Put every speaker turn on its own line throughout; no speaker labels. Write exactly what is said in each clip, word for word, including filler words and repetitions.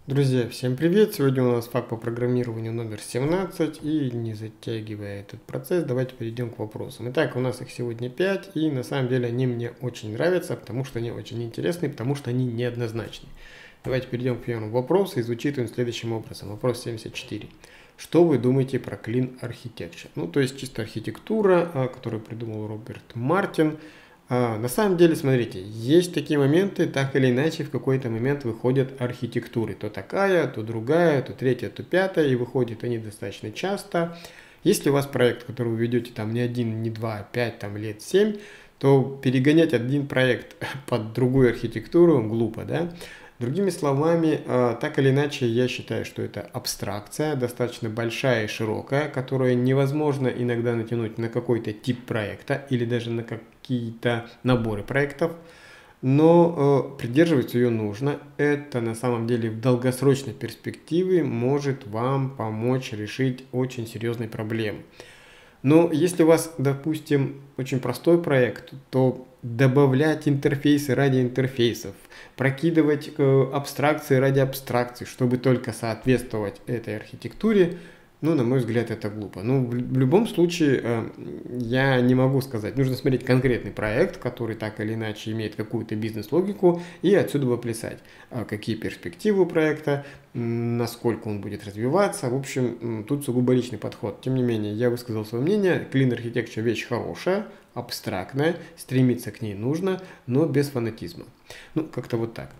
Друзья, всем привет! Сегодня у нас факт по программированию номер семнадцать, и не затягивая этот процесс, давайте перейдем к вопросам. Итак, у нас их сегодня пять, и на самом деле они мне очень нравятся, потому что они очень интересны, потому что они неоднозначны. Давайте перейдем к первому вопросу и звучит он следующим образом. Вопрос семьдесят четыре. Что вы думаете про Clean Architecture? Ну, то есть чисто архитектура, которую придумал Роберт Мартин. А, на самом деле, смотрите, есть такие моменты, так или иначе, в какой-то момент выходят архитектуры. То такая, то другая, то третья, то пятая, и выходят они достаточно часто. Если у вас проект, который вы ведете там не один, не два, а пять, там лет семь, то перегонять один проект под другую архитектуру глупо, да? Другими словами, так или иначе, я считаю, что это абстракция, достаточно большая и широкая, которую невозможно иногда натянуть на какой-то тип проекта или даже на какие-то наборы проектов, но придерживаться ее нужно. Это на самом деле в долгосрочной перспективе может вам помочь решить очень серьезные проблемы. Но если у вас, допустим, очень простой проект, то добавлять интерфейсы ради интерфейсов, прокидывать э, абстракции ради абстракций, чтобы только соответствовать этой архитектуре, ну, на мой взгляд, это глупо. Ну, в, в любом случае, э, я не могу сказать. Нужно смотреть конкретный проект, который так или иначе имеет какую-то бизнес-логику, и отсюда выплясать, э, какие перспективы у проекта, насколько он будет развиваться. В общем, тут сугубо личный подход. Тем не менее, я высказал свое мнение. Clean Architecture вещь хорошая, абстрактная, стремиться к ней нужно, но без фанатизма. Ну, как-то вот так.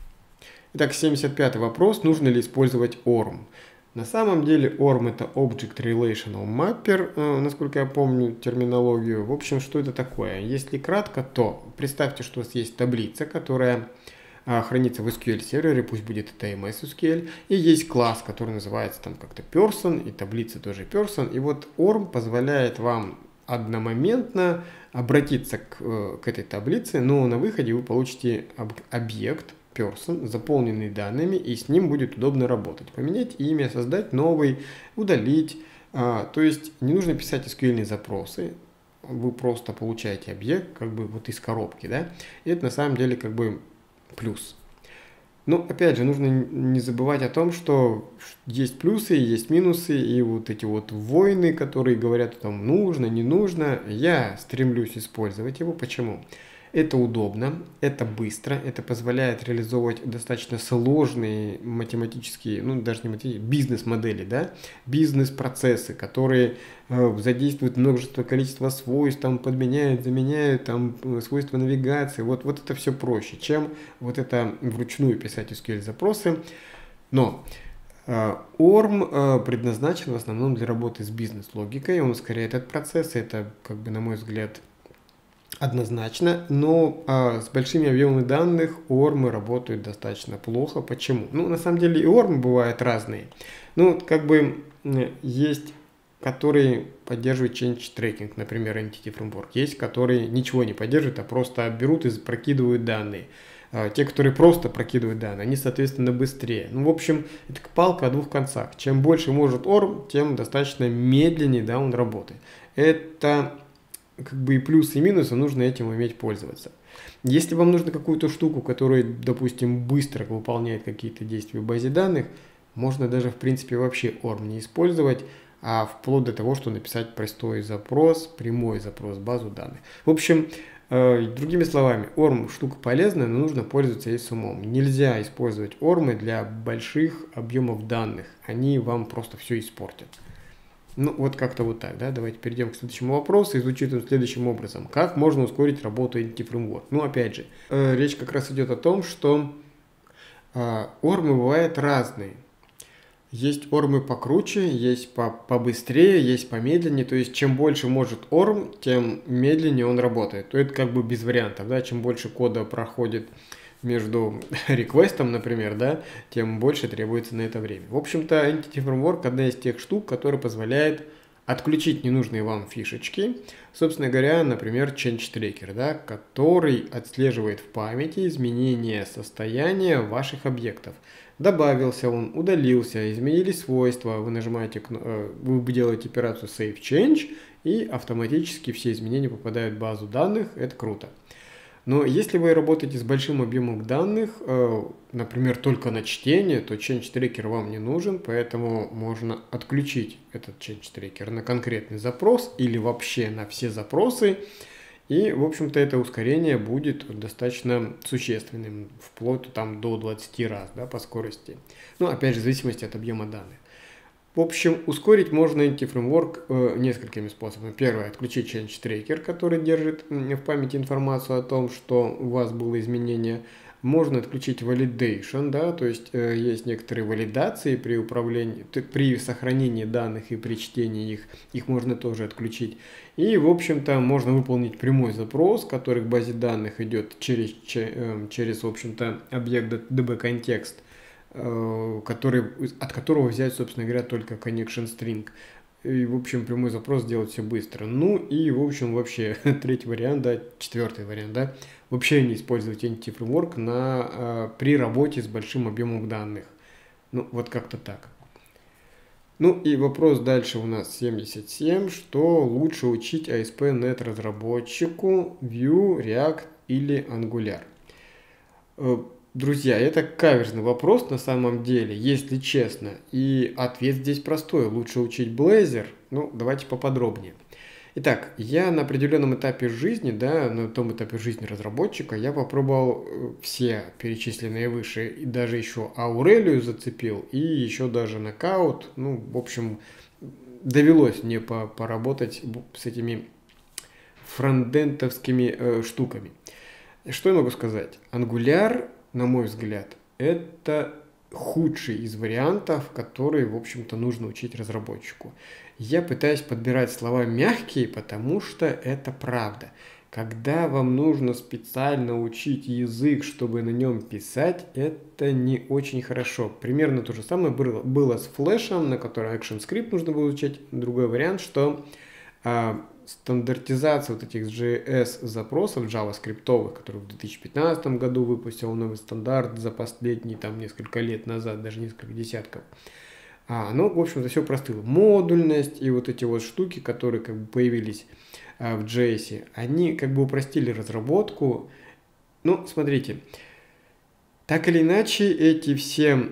Итак, семьдесят пятый вопрос. Нужно ли использовать о эр эм? На самом деле о эр эм это Object Relational Mapper, э, насколько я помню терминологию. В общем, что это такое? Если кратко, то представьте, что у вас есть таблица, которая э, хранится в эс кью эль сервере, пусть будет это эм эс эс кью эль, и есть класс, который называется там как-то person, и таблица тоже person, и вот о эр эм позволяет вам одномоментно обратиться к, э, к этой таблице, но на выходе вы получите об, объект, person, заполненный данными, и с ним будет удобно работать. Поменять имя, создать новый, удалить. А, то есть не нужно писать эс кью эль-ные запросы, вы просто получаете объект как бы вот из коробки, да, и это на самом деле как бы плюс. Но опять же, нужно не забывать о том, что есть плюсы, есть минусы, и вот эти вот войны, которые говорят, там нужно, не нужно, я стремлюсь использовать его. Почему? Это удобно, это быстро, это позволяет реализовывать достаточно сложные математические, ну даже не математические, бизнес-модели, да, бизнес-процессы, которые э, задействуют множество количества свойств, там подменяют, заменяют, там свойства навигации, вот, вот это все проще, чем вот это вручную писать эс кью эль-запросы, но о эр эм предназначен в основном для работы с бизнес-логикой, он ускоряет этот процесс, это, как бы, на мой взгляд, однозначно, но а, с большими объемами данных о эр эм работают достаточно плохо. Почему? Ну, на самом деле и о эр эм бывают разные. Ну, как бы есть, которые поддерживают change tracking, например, Entity Framework. Есть, которые ничего не поддерживают, а просто берут и прокидывают данные. А, те, которые просто прокидывают данные, они, соответственно, быстрее. Ну, в общем, это палка о двух концах. Чем больше может о эр эм, тем достаточно медленнее, да, он работает. Это как бы и плюсы, и минусы, нужно этим уметь пользоваться. Если вам нужно какую-то штуку, которая, допустим, быстро выполняет какие-то действия в базе данных, можно даже, в принципе, вообще о эр эм не использовать, а вплоть до того, что написать простой запрос, прямой запрос в базу данных. В общем, э, другими словами, о эр эм штука полезная, но нужно пользоваться ей с умом. Нельзя использовать о эр эм для больших объемов данных, они вам просто все испортят. Ну, вот как-то вот так, да. Давайте перейдем к следующему вопросу. И звучит он следующим образом. Как можно ускорить работу Entity Framework? Ну, опять же, э, речь как раз идет о том, что э, о эр эм бывают разные. Есть о эр эм покруче, есть по побыстрее, есть помедленнее. То есть, чем больше может о эр эм, тем медленнее он работает. То это как бы без вариантов, да. Чем больше кода проходит между реквестом, например, да, тем больше требуется на это время. В общем-то, Entity Framework одна из тех штук, которая позволяет отключить ненужные вам фишечки. Собственно говоря, например, Change Tracker, да, который отслеживает в памяти изменения состояния ваших объектов. Добавился он, удалился, изменились свойства, вы нажимаете, вы делаете операцию Save Change, и автоматически все изменения попадают в базу данных, это круто. Но если вы работаете с большим объемом данных, э, например, только на чтение, то change tracker вам не нужен, поэтому можно отключить этот change tracker на конкретный запрос или вообще на все запросы. И, в общем-то, это ускорение будет достаточно существенным, вплоть там, до двадцати раз, да, по скорости. Ну, опять же, в зависимости от объема данных. В общем, ускорить можно Entity Framework э, несколькими способами. Первое, отключить Change Tracker, который держит в памяти информацию о том, что у вас было изменение. Можно отключить Validation, да, то есть э, есть некоторые валидации при управлении, при сохранении данных и при чтении их, их можно тоже отключить. И, в общем-то, можно выполнить прямой запрос, который к базе данных идет через, через в общем-то, объект dbContext, который, от которого взять, собственно говоря, только connection string. И, в общем, прямой запрос делать все быстро. Ну и, в общем, вообще, третий вариант, да, четвертый вариант, да, вообще не использовать Entity Framework на, при работе с большим объемом данных. Ну, вот как-то так. Ну и вопрос дальше у нас семьдесят семь, что лучше учить эй эс пи точка нет разработчику, Vue, React или Angular? Друзья, это каверзный вопрос на самом деле, если честно. И ответ здесь простой. Лучше учить Blazor. Ну, давайте поподробнее. Итак, я на определенном этапе жизни, да, на том этапе жизни разработчика, я попробовал все перечисленные выше, и даже еще Аурелию зацепил, и еще даже Knockout. Ну, в общем, довелось мне по поработать с этими фронтендовскими э, штуками. Что я могу сказать? Angular, на мой взгляд, это худший из вариантов, которые, в общем-то, нужно учить разработчику. Я пытаюсь подбирать слова мягкие, потому что это правда. Когда вам нужно специально учить язык, чтобы на нем писать, это не очень хорошо. Примерно то же самое было с флешем, на котором ActionScript нужно было изучать. Другой вариант, что а, стандартизация вот этих джей эс запросов JavaScript, который в две тысячи пятнадцатом году выпустил новый стандарт за последние там несколько лет назад, даже несколько десятков. А, ну, в общем-то, все простыло. Модульность и вот эти вот штуки, которые как бы появились а, в джей эс, они как бы упростили разработку. Ну, смотрите, так или иначе, эти все...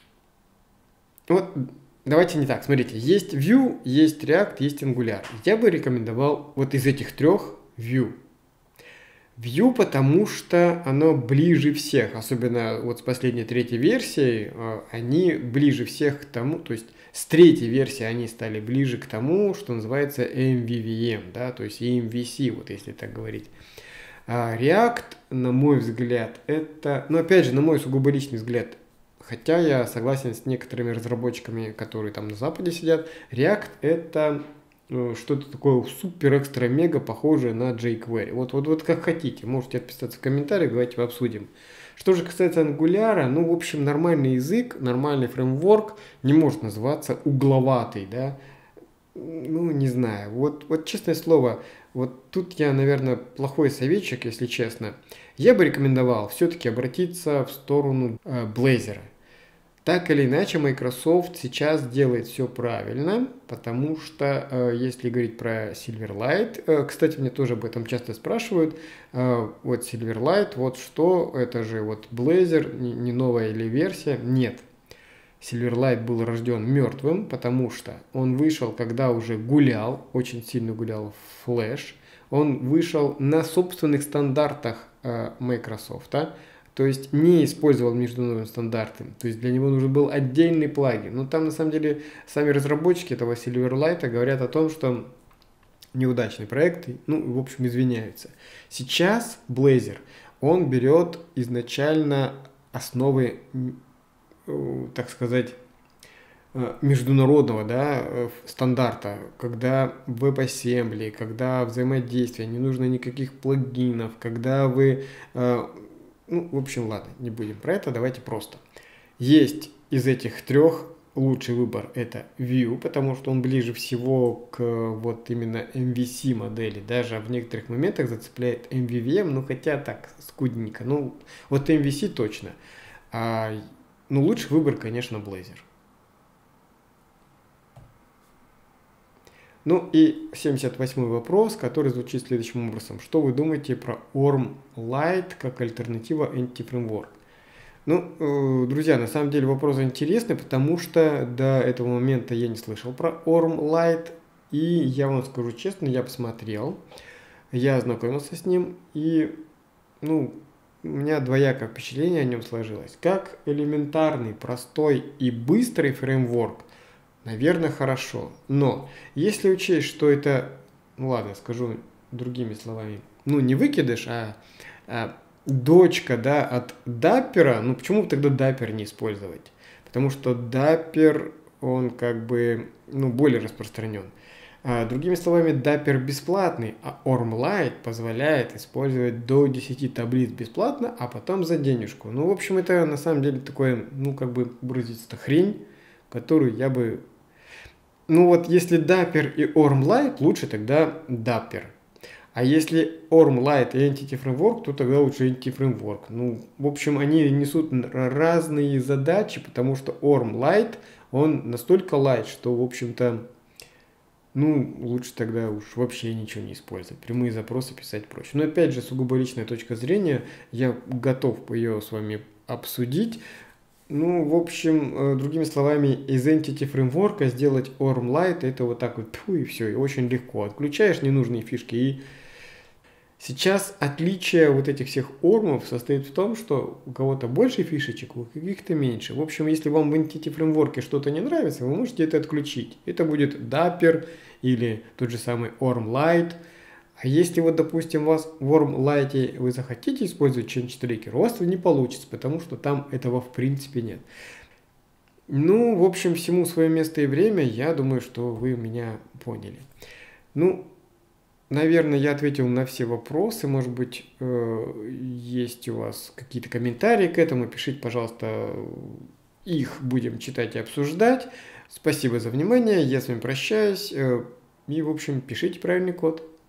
Вот, давайте не так, смотрите, есть Vue, есть React, есть Angular. Я бы рекомендовал вот из этих трех Vue. Vue, потому что оно ближе всех, особенно вот с последней третьей версией, они ближе всех к тому, то есть с третьей версии они стали ближе к тому, что называется эм ви ви эм, да, то есть эм ви си, вот если так говорить. А React, на мой взгляд, это, ну опять же, на мой сугубо личный взгляд, хотя я согласен с некоторыми разработчиками, которые там на Западе сидят, React это что-то такое супер-экстра-мега похожее на jQuery. Вот, вот, вот как хотите, можете отписаться в комментариях, давайте обсудим. Что же касается Angular, ну, в общем, нормальный язык, нормальный фреймворк не может называться угловатый, да. Ну, не знаю, вот, вот честное слово, вот тут я, наверное, плохой советчик, если честно. Я бы рекомендовал все-таки обратиться в сторону э, Blazor. Так или иначе, Microsoft сейчас делает все правильно, потому что, э, если говорить про Silverlight, э, кстати, мне тоже об этом часто спрашивают, э, вот Silverlight, вот что, это же вот Blazor, не, не новая или версия, нет. Silverlight был рожден мертвым, потому что он вышел, когда уже гулял, очень сильно гулял Flash, он вышел на собственных стандартах э, Microsoft, то есть не использовал международные стандарты. То есть для него нужен был отдельный плагин. Но там на самом деле сами разработчики этого Silverlight говорят о том, что неудачный проект, ну, в общем, извиняются. Сейчас Blazor, он берет изначально основы, так сказать, международного, да, стандарта, когда WebAssembly, когда взаимодействие, не нужно никаких плагинов, когда вы... Ну, в общем, ладно, не будем про это, давайте просто. Есть из этих трех лучший выбор, это Vue, потому что он ближе всего к вот именно эм ви си модели, даже в некоторых моментах зацепляет эм ви ви эм, ну хотя так, скудненько, ну вот эм ви си точно. А, ну, лучший выбор, конечно, Blazor. Ну и семьдесят восьмой вопрос, который звучит следующим образом. Что вы думаете про Orm Lite как альтернатива Entity-Framework? Ну, э, друзья, на самом деле вопрос интересный, потому что до этого момента я не слышал про Orm Lite. И я вам скажу честно, я посмотрел, я ознакомился с ним, и ну, у меня двоякое впечатление о нем сложилось. Как элементарный, простой и быстрый фреймворк, наверное, хорошо. Но если учесть, что это, ну ладно, скажу другими словами, ну не выкидыш, а, а дочка, да, от Dapper, ну почему бы тогда Dapper не использовать? Потому что Dapper, он как бы, ну, более распространен. А, другими словами, Dapper бесплатный, а Orm Lite позволяет использовать до десяти таблиц бесплатно, а потом за денежку. Ну, в общем, это на самом деле такое, ну, как бы выразиться, хрень, которую я бы... Ну, вот если Dapper и Orm Lite, лучше тогда Dapper. А если Orm Lite и Entity Framework, то тогда лучше Entity Framework. Ну, в общем, они несут разные задачи, потому что Orm Lite, он настолько light, что, в общем-то, ну, лучше тогда уж вообще ничего не использовать. Прямые запросы писать проще. Но опять же, сугубо личная точка зрения, я готов ее с вами обсудить. Ну, в общем, другими словами, из Entity Framework сделать Orm Lite, это вот так вот, тьфу, и все, и очень легко. Отключаешь ненужные фишки. И сейчас отличие вот этих всех ормов состоит в том, что у кого-то больше фишечек, у каких-то меньше. В общем, если вам в Entity Framework что-то не нравится, вы можете это отключить. Это будет Dapper или тот же самый Orm Lite. А если вот, допустим, у вас в Orm Lite вы захотите использовать Change Tracker, у вас это не получится, потому что там этого в принципе нет. Ну, в общем, всему свое место и время, я думаю, что вы меня поняли. Ну, наверное, я ответил на все вопросы. Может быть, есть у вас какие-то комментарии к этому. Пишите, пожалуйста, их будем читать и обсуждать. Спасибо за внимание. Я с вами прощаюсь. И, в общем, пишите правильный код.